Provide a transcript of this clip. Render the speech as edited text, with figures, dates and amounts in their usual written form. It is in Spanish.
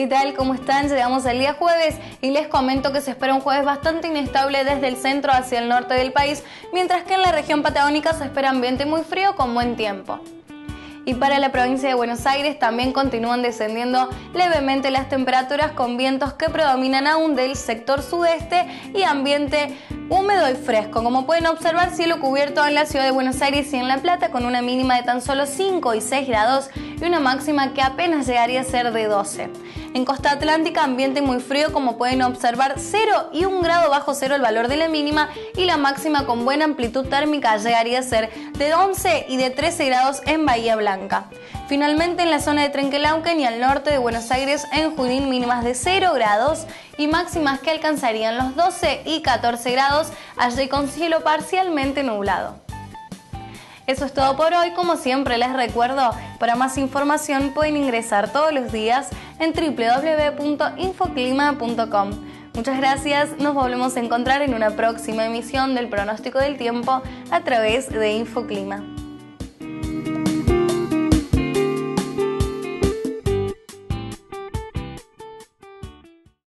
¿Qué tal? ¿Cómo están? Llegamos al día jueves y les comento que se espera un jueves bastante inestable desde el centro hacia el norte del país, mientras que en la región patagónica se espera ambiente muy frío con buen tiempo. Y para la provincia de Buenos Aires también continúan descendiendo levemente las temperaturas con vientos que predominan aún del sector sudeste y ambiente húmedo y fresco. Como pueden observar, cielo cubierto en la ciudad de Buenos Aires y en La Plata con una mínima de tan solo 5 y 6 grados y una máxima que apenas llegaría a ser de 12. En costa atlántica, ambiente muy frío, como pueden observar, 0 y 1 grado bajo cero el valor de la mínima y la máxima con buena amplitud térmica llegaría a ser de 11 y de 13 grados en Bahía Blanca. Finalmente, en la zona de Trenquelauquen y al norte de Buenos Aires, en Junín, mínimas de 0 grados y máximas que alcanzarían los 12 y 14 grados, allí con cielo parcialmente nublado. Eso es todo por hoy. Como siempre les recuerdo, para más información pueden ingresar todos los días en www.infoclima.com. Muchas gracias, nos volvemos a encontrar en una próxima emisión del pronóstico del tiempo a través de Infoclima.